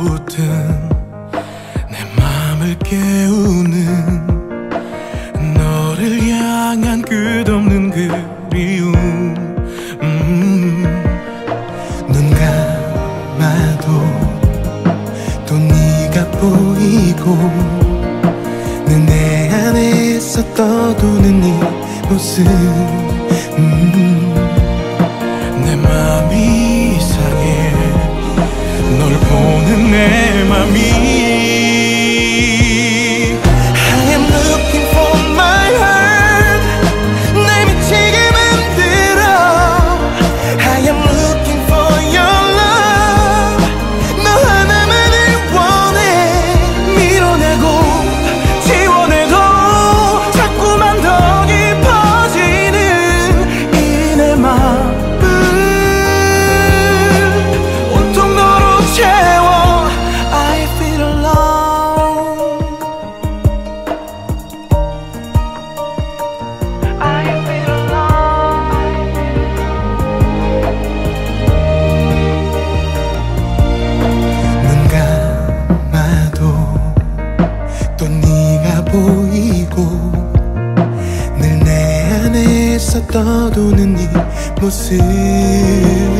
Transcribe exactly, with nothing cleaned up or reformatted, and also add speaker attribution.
Speaker 1: 붙은 내 맘을 깨우는 너를 향한 끝없는 그리움. 음. 눈 감아도 또 네가 보이고 늘 내 안에서 떠도는 네 모습. 음. 내 맘이 이상해 널 보는 내 맘이. I am looking for my heart 날 미치게 만들어. I am looking for your love 너 하나만을 원해. 밀어내고 지워내도 자꾸만 더 깊어지는 이 내 맘을 온통 너로 채워. I feel alone. I feel alone. 눈 감아도 또 네가 보이고 늘 내 안에서 떠도는 네 모습.